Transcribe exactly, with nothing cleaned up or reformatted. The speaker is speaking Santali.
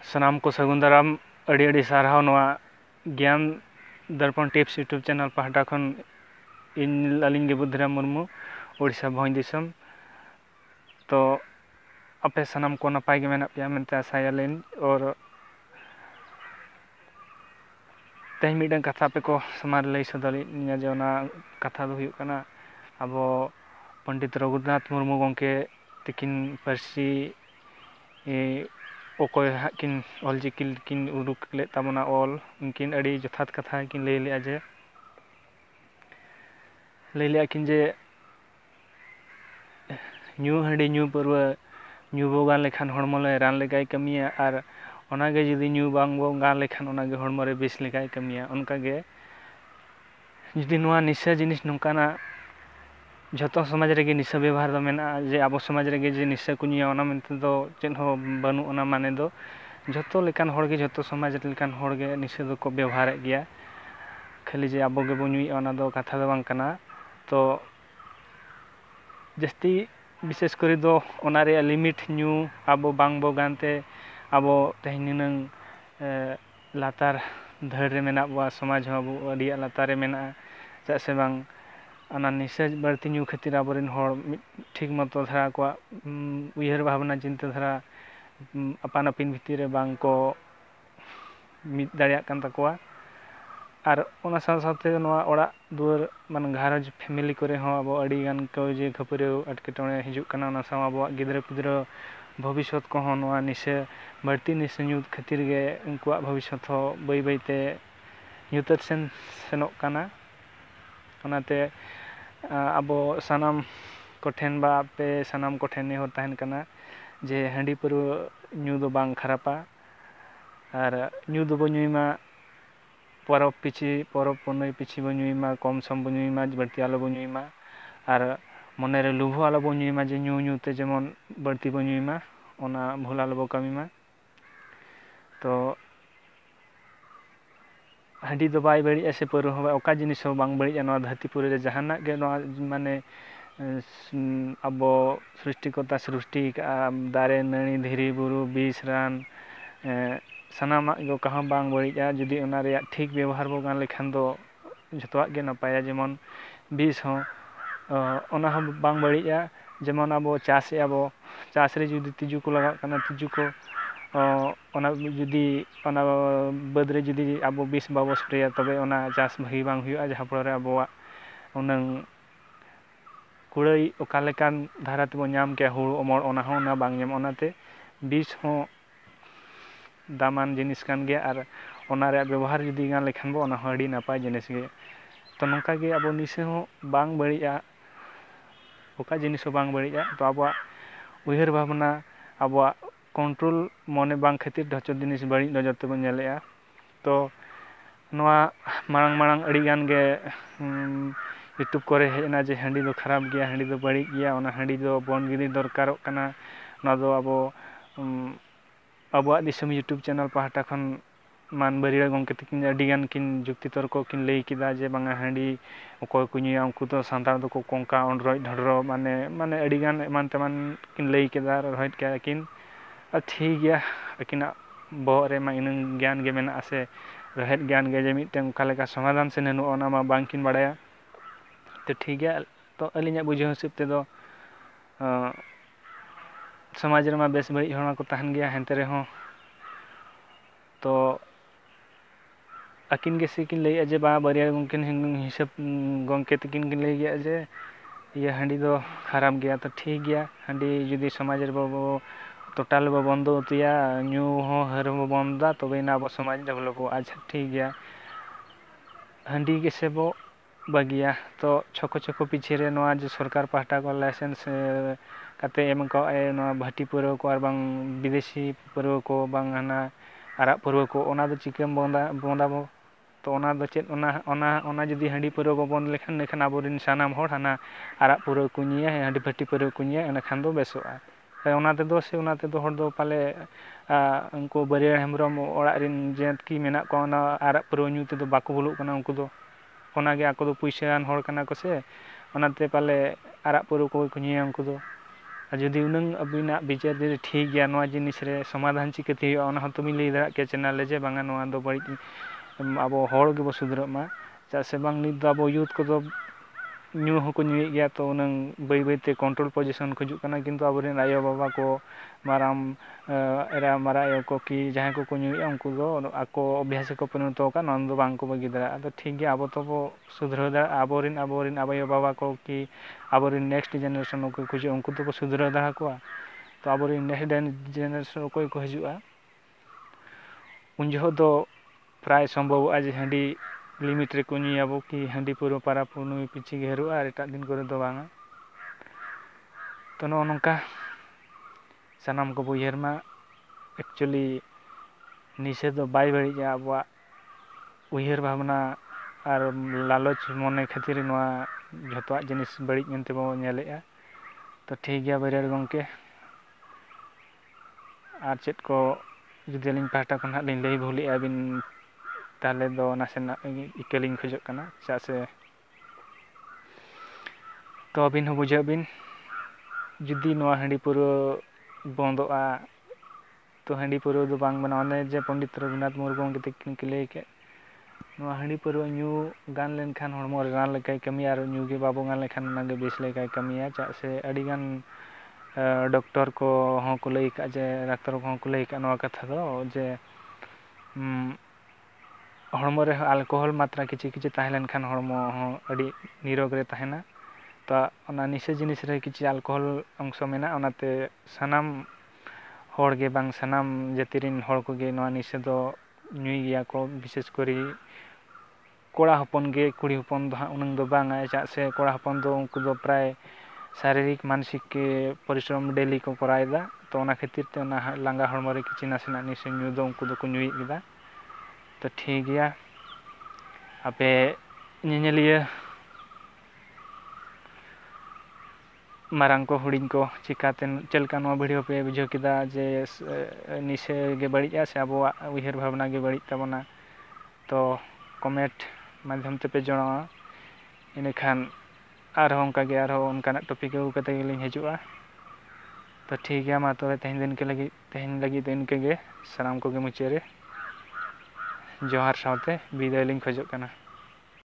ᱥᱟᱱᱟᱢ ᱠᱚ ᱥᱟᱹᱜᱩᱱ ᱫᱟᱨᱟᱢ ᱟᱹᱰᱤ ᱟᱹᱰᱤ ᱥᱟᱨᱦᱟᱣ ᱱᱚᱣᱟ ᱜᱮᱭᱟᱱ ᱫᱚᱨᱯᱚᱱ ᱴᱤᱯᱥ ᱤᱭᱩᱴᱩᱵᱽ ᱪᱮᱱᱮᱞ ᱯᱟᱦᱴᱟ ᱠᱷᱚᱱ ᱤᱧ ᱟᱹᱞᱤᱧ ᱜᱮ ᱵᱩᱫᱷᱤᱨᱟᱢ ᱢᱩᱨᱢᱩ ᱳᱲᱤᱥᱥᱟ ᱵᱷᱚᱸᱡᱽ ᱫᱤᱥᱚᱢ ᱛᱚ ᱟᱯᱮ ᱥᱟᱱᱟᱢ ᱠᱚ ᱱᱟᱯᱟᱭ ᱜᱮ ᱢᱮᱱᱟᱜ ᱯᱮᱭᱟ ᱢᱮᱱᱛᱮ ᱟᱥᱟᱭᱟᱞᱤᱧ ᱚᱨ ᱛᱮᱦᱮᱧ ᱢᱤᱫᱴᱟᱝ ᱠᱟᱛᱷᱟ ᱟᱯᱮ ᱠᱚ ᱥᱟᱢᱟᱝ ᱨᱮ ᱞᱟᱹᱭ ᱥᱚᱫᱚᱨᱮᱫᱼᱟ ᱡᱮ ᱚᱱᱟ ᱠᱟᱛᱷᱟ ᱫᱚ ᱦᱩᱭᱩᱜ ᱠᱟᱱᱟ ᱟᱵᱚ ᱯᱚᱱᱰᱤᱛ ᱨᱚᱜᱷᱩᱱᱟᱛᱷ ᱢᱩᱨᱢᱩ ᱜᱚᱢᱠᱮ ᱛᱟᱹᱠᱤᱱ ᱯᱟᱹᱨᱥᱤ ᱚᱠᱚᱭ ᱦᱟᱸᱜ ᱠᱤᱱ ᱚᱞᱪᱤᱠᱤ ᱠᱤᱱ ᱩᱰᱩᱠ ᱞᱮᱫ ᱛᱟᱵᱚᱱᱟ ᱚᱞ ᱩᱱᱠᱤᱱ ᱟᱹᱰᱤ ᱡᱚᱛᱷᱟᱛ ᱠᱟᱛᱷᱟ ᱠᱤᱱ ᱞᱟᱹᱭ ᱞᱮᱫᱼᱟ ᱡᱮ ᱞᱟᱹᱭ ᱞᱮᱫᱼᱟ ᱠᱤᱱ ᱡᱮ ᱧᱩ ᱦᱟᱺᱰᱤ ᱧᱩ ᱯᱟᱹᱨᱣᱟᱹ ᱧᱩ ᱵᱚ ᱜᱟᱱ ᱞᱮᱠᱷᱟᱱ ᱦᱚᱲᱢᱚ ᱨᱮ ᱨᱟᱱ ᱞᱮᱠᱟᱭ ᱠᱟᱹᱢᱤᱭᱟ ᱟᱨ ᱚᱱᱟᱜᱮ ᱡᱩᱫᱤ ᱧᱩ ᱵᱟᱝ ᱵᱚ ᱜᱟᱱ ᱞᱮᱠᱷᱟᱱ ᱚᱱᱟᱜᱮ ᱦᱚᱲᱢᱚ ᱨᱮ ᱵᱤᱥ ᱞᱮᱠᱟᱭ ᱠᱟᱹᱢᱤᱭᱟ ᱚᱱᱠᱟᱜᱮ ᱡᱩᱫᱤ ᱱᱚᱣᱟ ᱱᱤᱥᱟᱹ ᱡᱤᱱᱤᱥ ᱱᱚᱝᱠᱟᱱᱟᱜ ᱡᱷᱚᱛᱚ ᱥᱚᱢᱟᱡᱽ ᱨᱮᱜᱮ ᱱᱤᱥᱟᱹ ᱵᱮᱵᱚᱦᱟᱨ ᱫᱚ ᱢᱮᱱᱟᱜᱼᱟ ᱡᱮ ᱟᱵᱚ ᱥᱚᱢᱟᱡᱽ ᱨᱮᱜᱮ ᱡᱮ ᱱᱤᱥᱟᱹ ᱠᱚ ᱧᱩᱭᱟ ᱚᱱᱟ ᱢᱮᱱᱛᱮ ᱫᱚ ᱪᱮᱫ ᱦᱚᱸ ᱵᱟᱹᱱᱩᱜ ᱚᱱᱟ ᱢᱟᱱᱮ ᱫᱚ ᱡᱷᱚᱛᱚ ᱞᱮᱠᱟᱱ ᱦᱚᱲᱜᱮ ᱡᱷᱚᱛᱚ ᱥᱚᱢᱟᱡᱽ ᱞᱮᱠᱟᱱ ᱦᱚᱲᱜᱮ ᱱᱤᱥᱟᱹ ᱫᱚᱠᱚ ᱵᱮᱵᱚᱦᱟᱨᱮᱫ ᱜᱮᱭᱟ ᱠᱷᱟᱹᱞᱤ ᱡᱮ ᱟᱵᱚ ᱜᱮᱵᱚᱱ ᱧᱩᱭᱮᱫᱼᱟ ᱚᱱᱟ ᱫᱚ ᱠᱟᱛᱷᱟ ᱫᱚ ᱵᱟᱝ ᱠᱟᱱᱟ ᱛᱚ ᱡᱟᱹᱥᱛᱤ ᱵᱤᱥᱮᱥ ᱠᱚᱨᱮ ᱫᱚ ᱚᱱᱟ ᱨᱮᱭᱟᱜ ᱞᱤᱢᱤᱴ ᱧᱩ ᱟᱵᱚ ᱵᱟᱝ ᱵᱚ ᱜᱟᱱᱛᱮ ᱟᱵᱚ ᱛᱮᱦᱮᱧ ᱱᱤᱱᱟᱹᱝ ᱞᱟᱛᱟᱨ ᱫᱷᱟᱹᱨ ᱨᱮ ᱢᱮᱱᱟᱜ ᱵᱚᱱᱟ ᱥᱚᱢᱟᱡᱽ ᱦᱚᱸ ᱟᱵᱚ ᱟᱹᱰᱤ ᱞᱟᱛᱟᱨ ᱨᱮ ᱢᱮᱱᱟᱜᱼᱟ ᱪᱮᱫᱟᱜ ᱥᱮ ᱵᱟᱝ ᱚᱱᱟ ᱱᱤᱥᱟᱹ ᱵᱟᱹᱲᱛᱤ ᱧᱩ ᱠᱷᱟᱹᱛᱤᱨ ᱟᱵᱚᱨᱮᱱ ᱦᱚᱲ ᱢᱤᱫ ᱴᱷᱤᱠ ᱢᱚᱛᱚ ᱫᱷᱟᱨᱟ ᱟᱠᱚᱣᱟᱜ ᱩᱭᱦᱟᱹᱨ ᱵᱷᱟᱵᱽᱱᱟ ᱪᱤᱱᱛᱟᱹ ᱫᱷᱟᱨᱟ ᱟᱯᱟᱱ ᱟᱹᱯᱤᱱ ᱵᱷᱤᱛᱤᱨ ᱨᱮ ᱵᱟᱝ ᱠᱚ ᱢᱤᱫ ᱫᱟᱲᱮᱭᱟᱜ ᱠᱟᱱ ᱛᱟᱠᱚᱣᱟ ᱟᱨ ᱚᱱᱟ ᱥᱟᱶ ᱥᱟᱶᱛᱮ ᱱᱚᱣᱟ ᱚᱲᱟᱜ ᱫᱩᱣᱟᱹᱨ ᱢᱟᱱᱮ ᱜᱷᱟᱨᱚᱸᱡᱽ ᱯᱷᱮᱢᱮᱞᱤ ᱠᱚᱨᱮ ᱦᱚᱸ ᱟᱵᱚ ᱟᱹᱰᱤᱜᱟᱱ ᱠᱟᱹᱣᱡᱤ ᱠᱷᱟᱹᱯᱟᱹᱨᱤ ᱮᱴᱠᱮᱴᱚᱬᱮ ᱦᱤᱡᱩᱜ ᱠᱟᱱᱟ ᱚᱱᱟ ᱥᱟᱶ ᱟᱵᱚᱣᱟᱜ ᱜᱤᱫᱽᱨᱟᱹ ᱯᱤᱫᱽᱨᱟᱹ ᱵᱷᱚᱵᱤᱥᱥᱚᱛ ᱠᱚᱦᱚᱸ ᱱᱚᱣᱟ ᱱᱤᱥᱟᱹ ᱵᱟᱹᱲᱛᱤ ᱱᱤᱥᱟᱹ ᱧᱩ ᱠᱷᱟᱹᱛᱤᱨ ᱜᱮ ᱩᱱᱠᱩᱣᱟᱜ ᱵᱷᱚᱵᱤᱥᱥᱚᱛ ᱦᱚᱸ ᱵᱟᱹᱭ ᱵᱟᱹᱭᱛᱮ ᱧᱩᱛᱟᱹᱛ ᱥᱮᱱ ᱥᱮᱱᱚᱜ ᱠᱟᱱᱟ ᱚᱱᱟᱛᱮ ᱟᱵᱚ ᱥᱟᱱᱟᱢ ᱠᱚᱴᱷᱮᱱ ᱵᱟ ᱟᱯᱮ ᱥᱟᱱᱟᱢ ᱠᱚᱴᱷᱮᱱ ᱱᱮᱦᱚᱨ ᱛᱟᱦᱮᱱ ᱠᱟᱱᱟ ᱡᱮ ᱦᱟᱺᱰᱤ ᱯᱟᱹᱣᱨᱟᱹ ᱧᱩ ᱫᱚ ᱵᱟᱝ ᱠᱷᱟᱨᱟᱯᱟ ᱟᱨ ᱧᱩ ᱫᱚᱵᱚ ᱧᱩᱭ ᱢᱟ ᱯᱚᱨᱚᱵᱽ ᱯᱤᱪᱷᱤ ᱯᱚᱨᱚᱵᱽ ᱯᱩᱱᱟᱹᱭ ᱯᱤᱪᱷᱤ ᱵᱚ ᱧᱩᱭ ᱢᱟ ᱠᱚᱢ ᱥᱚᱢ ᱵᱚ ᱧᱩᱭ ᱢᱟ ᱵᱟᱹᱲᱛᱤ ᱟᱞᱚᱵᱚ ᱧᱩᱭ ᱢᱟ ᱟᱨ ᱢᱚᱱᱮᱨᱮ ᱞᱩᱵᱷ ᱦᱚᱸ ᱟᱞᱚᱵᱚ ᱧᱩᱭ ᱢᱟ ᱡᱮ ᱧᱩ ᱧᱩᱛᱮ ᱡᱮᱢᱚᱱ ᱵᱟᱹᱲᱛᱤ ᱵᱚ ᱧᱩᱭ ᱢᱟ ᱚᱱᱟ ᱵᱷᱩᱞ ᱟᱞᱚᱵᱚ ᱠᱟᱹᱢᱤ ᱢᱟ ᱛᱚ ᱦᱟᱺᱰᱤ ᱫᱚ ᱵᱟᱭ ᱵᱟᱹᱲᱤᱡᱼᱟ ᱥᱮ ᱯᱟᱹᱣᱨᱟᱹ ᱦᱚᱸ ᱚᱠᱟ ᱡᱤᱱᱤᱥ ᱦᱚᱸ ᱵᱟᱝ ᱵᱟᱹᱲᱤᱡᱼᱟ ᱱᱚᱣᱟ ᱫᱷᱟᱹᱨᱛᱤ ᱯᱩᱨᱤ ᱨᱮ ᱡᱟᱦᱟᱱᱟᱜ ᱜᱮ ᱱᱚᱣᱟ ᱢᱟᱱᱮ ᱟᱵᱚ ᱥᱨᱤᱥᱴᱤᱠᱚᱨᱛᱟ ᱥᱨᱤᱥᱴᱤ ᱟᱠᱟᱜᱼᱟ ᱫᱟᱨᱮ ᱱᱟᱹᱲᱤ ᱫᱷᱤᱨᱤ ᱵᱩᱨᱩ ᱵᱤᱥ ᱨᱟᱱ ᱥᱟᱱᱟᱢᱟᱜ ᱜᱮ ᱚᱠᱟ ᱦᱚᱸ ᱵᱟᱝ ᱵᱟᱹᱲᱤᱡᱼᱟ ᱡᱩᱫᱤ ᱚᱱᱟ ᱨᱮᱭᱟᱜ ᱴᱷᱤᱠ ᱵᱮᱵᱚᱦᱟᱨ ᱵᱚ ᱜᱟᱱ ᱞᱮᱠᱷᱟᱱ ᱫᱚ ᱡᱷᱚᱛᱚᱣᱟᱜ ᱜᱮ ᱱᱟᱯᱟᱭᱟ ᱡᱮᱢᱚᱱ ᱵᱤᱥ ᱦᱚᱸ ᱚᱱᱟ ᱦᱚᱸ ᱵᱟᱝ ᱵᱟᱹᱲᱤᱡᱼᱟ ᱡᱮᱢᱚᱱ ᱟᱵᱚ ᱪᱟᱥᱮᱜᱼᱟ ᱵᱚ ᱪᱟᱥ ᱨᱮ ᱡᱩᱫᱤ ᱛᱤᱡᱩ ᱠᱚ ᱞᱟᱜᱟᱜ ᱠᱟᱱᱟ ᱛᱤᱡᱩ ᱠᱚ ᱚᱱᱟ ᱡᱩᱫᱤ ᱚᱱᱟ ᱵᱟᱹᱫᱽ ᱨᱮ ᱡᱩᱫᱤ ᱟᱵᱚ ᱵᱤᱥ ᱵᱟᱵᱚ ᱥᱯᱨᱮᱭᱟ ᱛᱚᱵᱮ ᱚᱱᱟ ᱪᱟᱥ ᱵᱷᱟᱹᱜᱤ ᱵᱟᱝ ᱦᱩᱭᱩᱜᱼᱟ ᱡᱟᱦᱟᱸ ᱯᱷଳରେ ᱟᱵᱚᱣᱟᱜ ᱩᱱᱟᱹᱝ ᱠᱩᱲᱟᱹᱭ ᱚᱠᱟ ᱞᱮᱠᱟᱱ ᱫᱷᱟᱨᱟ ᱛᱮᱵᱚᱱ ᱧᱟᱢ ᱠᱮᱭᱟ ᱦᱩᱲᱩ ᱚᱢᱚᱱ ᱚᱱᱟ ᱦᱚᱸ ᱚᱱᱟ ᱵᱟᱝ ᱧᱟᱢᱚᱜᱼᱟ ᱚᱱᱟᱛᱮ ᱵᱤᱥ ᱦᱚᱸ ᱫᱟᱢᱟᱱ ᱡᱤᱱᱤᱥ ᱠᱟᱱ ᱜᱮᱭᱟ ᱟᱨ ᱚᱱᱟ ᱨᱮᱭᱟᱜ ᱵᱮᱵᱚᱦᱟᱨ ᱡᱩᱫᱤ ᱜᱟᱱ ᱞᱮᱠᱷᱟᱱ ᱵᱚ ᱚᱱᱟ ᱦᱚᱸ ᱟᱹᱰᱤ ᱱᱟᱯᱟᱭ ᱡᱤᱱᱤᱥ ᱜᱮ ᱛᱚ ᱱᱚᱝᱠᱟ ᱜᱮ ᱟᱵᱚ ᱱᱤᱥᱟᱹ ᱦᱚᱸ ᱵᱟᱝ ᱵᱟᱹᱲᱤᱡᱼᱟ ᱚᱠᱟ ᱡᱤᱱᱤᱥ ᱦᱚᱸ ᱵᱟᱝ ᱵᱟᱹᱲᱤᱡᱼᱟ ᱛᱚ ᱟᱵᱚᱣᱟᱜ ᱩᱭᱦᱟᱹᱨ ᱵᱷᱟᱵᱽᱱᱟ ᱟᱵᱚᱣᱟᱜ ᱠᱚᱱᱴᱨᱳᱞ ᱢᱚᱱᱮ ᱵᱟᱝ ᱠᱷᱟᱹᱛᱤᱨ ᱡᱚᱛᱚ ᱡᱤᱱᱤᱥ ᱵᱟᱹᱲᱤᱡ ᱱᱚᱡᱚᱨ ᱛᱮᱵᱚᱱ ᱧᱮᱞᱮᱜᱼᱟ ᱛᱚ ᱱᱚᱣᱟ ᱢᱟᱲᱟᱝ ᱢᱟᱲᱟᱝ ᱟᱹᱰᱤᱜᱟᱱ ᱜᱮ ᱤᱭᱩᱴᱩᱵᱽ ᱠᱚᱨᱮ ᱦᱮᱡ ᱮᱱᱟ ᱡᱮ ᱦᱟᱺᱰᱤ ᱫᱚ ᱠᱷᱟᱨᱟᱯ ᱜᱮᱭᱟ ᱦᱟᱺᱰᱤ ᱫᱚ ᱵᱟᱹᱲᱤᱡ ᱜᱮᱭᱟ ᱚᱱᱟ ᱦᱟᱺᱰᱤ ᱫᱚ ᱵᱚᱱ ᱜᱤᱰᱤ ᱫᱚᱨᱠᱟᱨᱚᱜ ᱠᱟᱱᱟ ᱱᱚᱣᱟ ᱫᱚ ᱟᱵᱚ ᱟᱵᱚᱣᱟᱜ ᱫᱤᱥᱚᱢ ᱤᱭᱩᱴᱩᱵᱽ ᱪᱮᱱᱮᱞ ᱯᱟᱦᱴᱟ ᱠᱷᱚᱱ ᱢᱟᱱ ᱵᱟᱹᱨᱭᱟᱹ ᱜᱚᱢᱠᱮ ᱛᱟᱹᱠᱤᱱ ᱟᱹᱰᱤᱜᱟᱱ ᱠᱤᱱ ᱡᱩᱠᱛᱤ ᱛᱚᱨᱠᱚ ᱠᱤᱱ ᱞᱟᱹᱭ ᱠᱮᱫᱟ ᱡᱮ ᱵᱟᱝᱟ ᱦᱟᱺᱰᱤ ᱚᱠᱚᱭ ᱠᱚ ᱧᱩᱭᱟ ᱩᱱᱠᱩ ᱫᱚ ᱥᱟᱱᱛᱟᱲ ᱫᱚᱠᱚ ᱠᱚᱝᱠᱟ ᱚᱸᱰᱨᱚᱡ ᱰᱷᱚᱸᱰᱨᱚ ᱢᱟᱱᱮ ᱢᱟᱱᱮ ᱟᱹᱰᱤᱜᱟᱱ ᱮᱢᱟᱱ ᱛᱮᱢᱟᱱ ᱠᱤᱱ ᱞᱟᱹᱭ ᱠᱮᱫᱟ ᱨᱚᱲᱦᱚᱫ ᱠᱮᱫᱟ ᱠᱤᱱ ᱟᱨ ᱴᱷᱤᱠ ᱜᱮᱭᱟ ᱟᱹᱠᱤᱱᱟᱜ ᱵᱚᱦᱚᱜ ᱨᱮᱢᱟ ᱤᱱᱟᱹᱝ ᱜᱮᱭᱟᱱ ᱜᱮ ᱢᱮᱱᱟᱜ ᱟᱥᱮ ᱨᱚᱲᱦᱮᱫ ᱜᱮᱭᱟᱱ ᱜᱮ ᱡᱮ ᱢᱤᱫᱴᱮᱱ ᱚᱠᱟ ᱞᱮᱠᱟ ᱥᱚᱢᱟᱫᱷᱟᱱ ᱥᱮ ᱱᱩᱜᱼᱟ ᱚᱱᱟ ᱢᱟ ᱵᱟᱝᱠᱤᱱ ᱵᱟᱲᱟᱭᱟ ᱛᱚ ᱴᱷᱤᱠ ᱜᱮᱭᱟ ᱛᱚ ᱟᱹᱞᱤᱧᱟᱜ ᱵᱩᱡᱷᱟᱹᱣ ᱦᱤᱥᱟᱹᱵ ᱛᱮᱫᱚ ᱥᱚᱢᱟᱡᱽ ᱨᱮᱢᱟ ᱵᱮᱥ ᱵᱟᱹᱲᱤᱡ ᱦᱚᱲ ᱢᱟᱠᱚ ᱛᱟᱦᱮᱱ ᱜᱮᱭᱟ ᱮᱱᱛᱮ ᱨᱮᱦᱚᱸ ᱛᱚ ᱟᱹᱠᱤᱱ ᱜᱮᱥᱮ ᱠᱤᱱ ᱞᱟᱹᱭᱮᱫᱼᱟ ᱡᱮ ᱵᱟᱝ ᱵᱟᱨᱭᱟ ᱜᱚᱢᱠᱤᱱ ᱦᱤᱥᱟᱹᱵ ᱜᱚᱢᱠᱮ ᱛᱟᱹᱠᱤᱱ ᱠᱤᱱ ᱞᱟᱹᱭ ᱜᱮᱭᱟ ᱡᱮ ᱤᱭᱟᱹ ᱦᱟᱺᱰᱤ ᱫᱚ ᱠᱷᱟᱨᱟᱯ ᱜᱮᱭᱟ ᱛᱚ ᱴᱷᱤᱠ ᱜᱮᱭᱟ ᱦᱟᱺᱰᱤ ᱡᱩᱫᱤ ᱥᱚᱢᱟᱡᱽ ᱨᱮ ᱵᱟᱵᱚ ᱴᱳᱴᱟᱞ ᱵᱚ ᱵᱚᱱᱫᱚ ᱦᱚᱪᱚᱭᱟ ᱧᱩ ᱦᱚᱸ ᱦᱟᱹᱨ ᱦᱚᱸᱵᱚ ᱵᱚᱱᱫᱟ ᱛᱚᱵᱮᱭᱱᱟ ᱟᱵᱚ ᱥᱚᱢᱟᱡᱽ ᱰᱮᱵᱷᱞᱚᱯᱚᱜᱼᱟ ᱟᱪᱪᱷᱟ ᱴᱷᱤᱠ ᱜᱮᱭᱟ ᱦᱟᱺᱰᱤ ᱜᱮᱥᱮ ᱵᱚ ᱵᱟᱹᱜᱤᱭᱟ ᱛᱚ ᱪᱷᱚᱠᱳ ᱪᱷᱚᱠᱳ ᱯᱤᱪᱷᱮ ᱨᱮ ᱱᱚᱣᱟ ᱡᱮ ᱥᱚᱨᱠᱟᱨ ᱯᱟᱦᱴᱟ ᱠᱷᱚᱱ ᱞᱟᱭᱥᱮᱱᱥ ᱠᱟᱛᱮ ᱮᱢ ᱠᱟᱜᱼᱟᱭ ᱱᱚᱣᱟ ᱵᱷᱟᱹᱴᱤ ᱯᱟᱹᱣᱨᱟᱹ ᱠᱚ ᱟᱨ ᱵᱟᱝ ᱵᱤᱫᱮᱥᱤ ᱯᱟᱹᱣᱨᱟᱹ ᱠᱚ ᱵᱟᱝ ᱦᱟᱱᱟ ᱟᱨᱟᱜ ᱯᱟᱹᱨᱣᱟᱹ ᱠᱚ ᱚᱱᱟ ᱫᱚ ᱪᱤᱠᱟᱹᱢ ᱵᱚᱱᱫᱟ ᱵᱚᱱᱫᱟᱵᱚ ᱛᱚ ᱚᱱᱟ ᱫᱚ ᱪᱮᱫ ᱚᱱᱟ ᱚᱱᱟ ᱚᱱᱟ ᱡᱩᱫᱤ ᱦᱟᱺᱰᱤ ᱯᱟᱹᱣᱨᱟᱹ ᱵᱚ ᱵᱚᱱᱫ ᱞᱮᱠᱷᱟᱱ ᱤᱱᱟᱹᱠᱷᱟᱱ ᱟᱵᱚᱨᱮᱱ ᱥᱟᱱᱟᱢ ᱦᱚᱲ ᱦᱟᱱᱟ ᱟᱨᱟᱜ ᱯᱟᱹᱣᱨᱟᱹ ᱠᱚ ᱧᱩᱭᱟ ᱦᱟᱺᱰᱤ ᱵᱷᱟᱹᱴᱤ ᱯᱟᱹᱣᱨᱟᱹ ᱠᱚ ᱧᱩᱭᱟ ᱮᱸᱰᱮᱠᱷᱟᱱ ᱫᱚ ᱵᱮᱥᱚᱜᱼᱟ ᱚᱱᱟ ᱛᱮᱫᱚ ᱥᱮ ᱚᱱᱟ ᱛᱮᱫᱚ ᱦᱚᱲ ᱫᱚ ᱯᱟᱞᱮ ᱩᱱᱠᱩ ᱵᱟᱹᱨᱭᱟᱹᱲ ᱦᱮᱢᱵᱨᱚᱢ ᱚᱲᱟᱜ ᱨᱮᱱ ᱡᱮᱦᱮᱛᱠᱤ ᱢᱮᱱᱟᱜ ᱠᱚᱣᱟ ᱚᱱᱟ ᱟᱨᱟᱜ ᱯᱟᱹᱨᱣᱟᱹ ᱧᱩ ᱛᱮᱫᱚ ᱵᱟᱠᱚ ᱵᱷᱩᱞᱩᱜ ᱠᱟᱱᱟ ᱩᱱᱠᱩ ᱫᱚ ᱚᱱᱟᱜᱮ ᱟᱠᱚ ᱫᱚ ᱯᱩᱭᱥᱟᱹᱣᱟᱱ ᱦᱚᱲ ᱠᱟᱱᱟ ᱠᱚ ᱥᱮ ᱚᱱᱟᱛᱮ ᱯᱟᱞᱮ ᱟᱨᱟᱜ ᱯᱟᱹᱣᱨᱟᱹ ᱠᱚᱜᱮ ᱠᱚ ᱧᱩᱭᱟ ᱩᱱᱠᱩ ᱫᱚ ᱟᱨ ᱡᱩᱫᱤ ᱩᱱᱟᱹᱝ ᱟᱹᱵᱤᱱᱟᱜ ᱵᱤᱪᱟᱹᱨ ᱡᱩᱫᱤ ᱴᱷᱤᱠ ᱜᱮᱭᱟ ᱱᱚᱣᱟ ᱡᱤᱱᱤᱥ ᱨᱮ ᱥᱚᱢᱟᱫᱷᱟᱱ ᱪᱤᱠᱟᱹᱛᱮ ᱦᱩᱭᱩᱜᱼᱟ ᱚᱱᱟ ᱦᱚᱸᱛᱚ ᱵᱤᱱ ᱞᱟᱹᱭ ᱫᱟᱲᱮᱭᱟᱜ ᱠᱮᱭᱟ ᱪᱮᱱᱮᱞ ᱨᱮ ᱡᱮ ᱵᱟᱝᱟ ᱱᱚᱣᱟ ᱫᱚ ᱵᱟᱹᱲᱤᱡ ᱟᱵᱚ ᱦᱚᱲ ᱜᱮᱵᱚ ᱥᱩᱫᱷᱨᱟᱹᱜ ᱢᱟ ᱪᱮᱫᱟᱜ ᱥᱮ ᱵᱟᱝ ᱱᱤᱛ ᱫᱚ ᱟᱵᱚ ᱤᱭᱩᱛᱷ ᱠᱚᱫᱚ ᱧᱩ ᱦᱚᱸᱠᱚ ᱧᱩᱭᱮᱫ ᱜᱮᱭᱟ ᱛᱚ ᱩᱱᱟᱹᱝ ᱵᱟᱹᱭ ᱵᱟᱹᱭᱛᱮ ᱠᱚᱱᱴᱨᱳᱞ ᱯᱚᱡᱤᱥᱚᱱ ᱠᱚ ᱦᱤᱡᱩᱜ ᱠᱟᱱᱟ ᱠᱤᱱᱛᱩ ᱟᱵᱚᱨᱮᱱ ᱟᱭᱳᱼᱵᱟᱵᱟ ᱠᱚ ᱢᱟᱨᱟᱝ ᱮᱨᱟ ᱢᱟᱨᱟᱝ ᱟᱭᱳ ᱠᱚ ᱠᱤ ᱡᱟᱦᱟᱸᱭ ᱠᱚᱠᱚ ᱧᱩᱭᱮᱫᱼᱟ ᱩᱱᱠᱩ ᱫᱚ ᱟᱠᱚ ᱚᱵᱵᱷᱟᱥ ᱨᱮᱠᱚ ᱯᱚᱨᱤᱱᱚᱛᱚ ᱟᱠᱟᱱ ᱱᱚᱣᱟ ᱫᱚ ᱵᱟᱝ ᱠᱚ ᱵᱟᱹᱜᱤ ᱫᱟᱲᱮᱭᱟᱜᱼᱟ ᱟᱫᱚ ᱴᱷᱤᱠ ᱜᱮᱭᱟ ᱟᱵᱚ ᱛᱚᱵᱚ ᱥᱩᱫᱷᱨᱟᱹᱣ ᱫᱟᱲᱮᱭᱟᱜᱼᱟ ᱟᱵᱚᱨᱮᱱ ᱟᱵᱚᱨᱮᱱ ᱟᱭᱳᱼᱵᱟᱵᱟ ᱠᱚ ᱠᱤ ᱟᱵᱚᱨᱮᱱ ᱱᱮᱠᱥᱴ ᱡᱮᱱᱟᱨᱮᱥᱚᱱ ᱚᱠᱚᱭ ᱠᱚ ᱦᱤᱡᱩᱜᱼᱟ ᱩᱱᱠᱩ ᱫᱚᱵᱚ ᱥᱩᱫᱷᱨᱟᱹᱣ ᱫᱟᱲᱮ ᱟᱠᱚᱣᱟ ᱛᱚ ᱟᱵᱚᱨᱮᱱ ᱱᱮᱠᱥᱴ ᱡᱮᱱᱟᱨᱮᱥᱚᱱ ᱚᱠᱚᱭ ᱠᱚ ᱦᱤᱡᱩᱜᱼᱟ ᱩᱱ ᱡᱚᱦᱚᱜ ᱫᱚ ᱯᱨᱟᱭ ᱥᱚᱢᱵᱷᱚᱵᱚᱜᱼᱟ ᱡᱮ ᱦᱟᱺᱰᱤ ᱞᱤᱢᱤᱴ ᱨᱮᱠᱚ ᱧᱩᱭᱟᱵᱚ ᱠᱤ ᱦᱟᱺᱰᱤ ᱯᱟᱹᱣᱨᱟᱹ ᱯᱟᱨᱟᱵᱽ ᱯᱩᱨᱱᱚᱢᱤ ᱯᱤᱪᱷᱤ ᱜᱮ ᱦᱟᱹᱨᱩᱜᱼᱟ ᱟᱨ ᱮᱴᱟᱜ ᱫᱤᱱ ᱠᱚᱨᱮ ᱫᱚ ᱵᱟᱝᱟ ᱛᱚ ᱱᱚᱜᱼᱚ ᱱᱚᱝᱠᱟ ᱥᱟᱱᱟᱢ ᱠᱚᱵᱚ ᱩᱭᱦᱟᱹᱨ ᱢᱟ ᱮᱠᱪᱩᱭᱮᱞᱤ ᱱᱤᱥᱟᱹ ᱫᱚ ᱵᱟᱭ ᱵᱟᱹᱲᱤᱡᱼᱟ ᱟᱵᱚᱣᱟᱜ ᱩᱭᱦᱟᱹᱨ ᱵᱷᱟᱵᱽᱱᱟ ᱟᱨ ᱞᱟᱞᱚᱪ ᱢᱚᱱᱮ ᱠᱷᱟᱹᱛᱤᱨ ᱱᱚᱣᱟ ᱡᱷᱚᱛᱚᱣᱟᱜ ᱡᱤᱱᱤᱥ ᱵᱟᱹᱲᱤᱡ ᱢᱮᱱᱛᱮᱵᱚᱱ ᱧᱮᱞᱮᱫᱼᱟ ᱛᱚ ᱴᱷᱤᱠ ᱜᱮᱭᱟ ᱵᱟᱹᱭᱨᱟᱹᱲ ᱜᱚᱢᱠᱮ ᱟᱨ ᱪᱮᱫ ᱠᱚ ᱡᱩᱫᱤ ᱟᱹᱞᱤᱧ ᱯᱟᱦᱴᱟ ᱠᱷᱚᱱ ᱦᱟᱸᱜ ᱞᱤᱧ ᱞᱟᱹᱭ ᱵᱷᱩᱞᱮᱜᱼᱟ ᱟᱹᱵᱤᱱ ᱛᱟᱦᱚᱞᱮ ᱫᱚ ᱱᱟᱥᱮᱱᱟᱜ ᱤᱠᱟᱹᱞᱤᱧ ᱠᱷᱚᱡᱚᱜ ᱠᱟᱱᱟ ᱪᱮᱫᱟᱜ ᱥᱮ ᱛᱚ ᱟᱹᱵᱤᱱ ᱦᱚᱸ ᱵᱩᱡᱷᱟᱹᱜ ᱵᱤᱱ ᱡᱩᱫᱤ ᱱᱚᱣᱟ ᱦᱟᱺᱰᱤ ᱯᱟᱹᱣᱨᱟᱹ ᱵᱚᱱᱫᱚᱜᱼᱟ ᱛᱚ ᱦᱟᱺᱰᱤ ᱯᱟᱹᱣᱨᱟᱹ ᱫᱚ ᱵᱟᱝ ᱵᱮᱱᱟᱜᱼᱟ ᱚᱱᱮ ᱡᱮ ᱯᱚᱱᱰᱤᱛ ᱨᱚᱜᱷᱩᱱᱟᱛᱷ ᱢᱩᱨᱢᱩ ᱜᱚᱢᱠᱮ ᱛᱟᱹᱠᱤᱱ ᱠᱤᱱ ᱞᱟᱹᱭ ᱠᱮᱫ ᱱᱚᱣᱟ ᱦᱟᱺᱰᱤ ᱯᱟᱹᱣᱨᱟᱹ ᱧᱩ ᱜᱟᱱ ᱞᱮᱱᱠᱷᱟᱱ ᱦᱚᱲᱢᱚ ᱨᱮ ᱨᱟᱱ ᱞᱮᱠᱟᱭ ᱠᱟᱹᱢᱤᱭᱟ ᱟᱨ ᱧᱩ ᱜᱮ ᱵᱟᱵᱚ ᱜᱟᱱ ᱞᱮᱠᱷᱟᱱ ᱚᱱᱟᱜᱮ ᱵᱮᱥ ᱞᱮᱠᱟᱭ ᱠᱟᱹᱢᱤᱭᱟ ᱪᱮᱫᱟᱜ ᱥᱮ ᱟᱹᱰᱤᱜᱟᱱ ᱰᱚᱠᱴᱚᱨ ᱠᱚᱦᱚᱸ ᱠᱚ ᱞᱟᱹᱭ ᱟᱠᱟᱫᱼᱟ ᱡᱮ ᱰᱟᱠᱛᱟᱨ ᱠᱚᱦᱚᱸ ᱠᱚ ᱞᱟᱹᱭ ᱟᱠᱟᱫᱼᱟ ᱱᱚᱣᱟ ᱠᱟᱛᱷᱟ ᱫᱚ ᱡᱮ ᱦᱚᱲᱢᱚ ᱨᱮᱦᱚᱸ ᱟᱞᱠᱳᱦᱚᱞ ᱢᱟᱛᱨᱟ ᱠᱤᱪᱷᱤ ᱠᱤᱪᱷᱤ ᱛᱟᱦᱮᱸ ᱞᱮᱱᱠᱷᱟᱱ ᱦᱚᱲᱢᱚ ᱦᱚᱸ ᱟᱹᱰᱤ ᱱᱤᱨᱳᱜᱽ ᱨᱮ ᱛᱟᱦᱮᱱᱟ ᱛᱚ ᱚᱱᱟ ᱱᱤᱥᱟᱹ ᱡᱤᱱᱤᱥ ᱨᱮ ᱠᱤᱪᱷᱤ ᱟᱞᱠᱳᱦᱚᱞ ᱚᱝᱥᱚ ᱢᱮᱱᱟᱜᱼᱟ ᱚᱱᱟᱛᱮ ᱥᱟᱱᱟᱢ ᱦᱚᱲᱜᱮ ᱵᱟᱝ ᱥᱟᱱᱟᱢ ᱡᱟᱹᱛᱤ ᱨᱮᱱ ᱦᱚᱲ ᱠᱚᱜᱮ ᱱᱚᱣᱟ ᱱᱤᱥᱟᱹ ᱫᱚ ᱧᱩᱭ ᱜᱮᱭᱟ ᱠᱚ ᱵᱤᱥᱮᱥ ᱠᱚᱨᱮ ᱠᱚᱲᱟ ᱦᱚᱯᱚᱱ ᱜᱮ ᱠᱩᱲᱤ ᱦᱚᱯᱚᱱ ᱫᱚ ᱦᱟᱸᱜ ᱩᱱᱟᱹᱝ ᱫᱚ ᱵᱟᱝᱟ ᱪᱮᱫᱟᱜ ᱥᱮ ᱠᱚᱲᱟ ᱦᱚᱯᱚᱱ ᱫᱚ ᱩᱱᱠᱩ ᱫᱚ ᱯᱨᱟᱭ ᱥᱟᱨᱤᱨᱤᱠ ᱢᱟᱱᱚᱥᱤᱠ ᱯᱚᱨᱤᱥᱨᱚᱢ ᱰᱮᱞᱤ ᱠᱚ ᱠᱚᱨᱟᱣᱮᱫᱟ ᱛᱚ ᱚᱱᱟ ᱠᱷᱟᱹᱛᱤᱨ ᱛᱮ ᱚᱱᱟ ᱞᱟᱸᱜᱟ ᱦᱚᱲᱢᱚ ᱨᱮ ᱠᱤᱪᱷᱩ ᱱᱟᱥᱮᱱᱟᱜ ᱱᱤᱥᱟᱹ ᱧᱩ ᱫᱚ ᱩᱱᱠᱩ ᱫᱚᱠᱚ ᱧᱩᱭᱮᱫ ᱜᱮᱭᱟ ᱛᱚ ᱴᱷᱤᱠ ᱜᱮᱭᱟ ᱟᱯᱮ ᱧᱮᱧᱮᱞᱤᱭᱟᱹ ᱢᱟᱨᱟᱝ ᱠᱚ ᱦᱩᱰᱤᱧ ᱠᱚ ᱪᱤᱠᱟᱹᱛᱮ ᱪᱮᱫ ᱞᱮᱠᱟ ᱱᱚᱣᱟ ᱵᱷᱤᱰᱤᱭᱳ ᱯᱮ ᱵᱩᱡᱷᱟᱹᱣ ᱠᱮᱫᱟ ᱡᱮ ᱱᱤᱥᱟᱹ ᱜᱮ ᱵᱟᱹᱲᱤᱡᱼᱟ ᱥᱮ ᱟᱵᱚᱣᱟᱜ ᱩᱭᱦᱟᱹᱨ ᱵᱷᱟᱵᱽᱱᱟ ᱜᱮ ᱵᱟᱹᱲᱤᱡ ᱛᱟᱵᱚᱱᱟ ᱛᱚ ᱠᱚᱢᱮᱱᱴ ᱢᱟᱫᱽᱫᱷᱚᱢ ᱛᱮᱯᱮ ᱡᱚᱲᱟᱣᱟ ᱤᱱᱟᱹᱠᱷᱟᱱ ᱟᱨᱦᱚᱸ ᱚᱱᱠᱟᱜᱮ ᱟᱨᱦᱚᱸ ᱚᱱᱠᱟᱱᱟᱜ ᱴᱚᱯᱤᱠ ᱟᱹᱜᱩ ᱠᱟᱛᱮ ᱜᱮᱞᱤᱧ ᱦᱤᱡᱩᱜᱼᱟ ᱛᱚ ᱴᱷᱤᱠ ᱜᱮᱭᱟ ᱢᱟ ᱛᱚᱵᱮ ᱛᱮᱦᱮᱧ ᱫᱚ ᱤᱱᱠᱟᱹ ᱞᱟᱹᱜᱤᱫ ᱛᱮᱦᱮᱧ ᱞᱟᱹᱜᱤᱫ ᱫᱚ ᱤᱱᱠᱟᱹᱜᱮ ᱥᱟᱱᱟᱢ ᱠᱚᱜᱮ ᱢᱩᱪᱟᱹᱫ ᱨᱮ ᱡᱚᱦᱟᱨ ᱥᱟᱶᱛᱮ ᱵᱤᱫᱟᱹᱭ ᱞᱤᱧ ᱠᱷᱚᱡᱚᱜ ᱠᱟᱱᱟ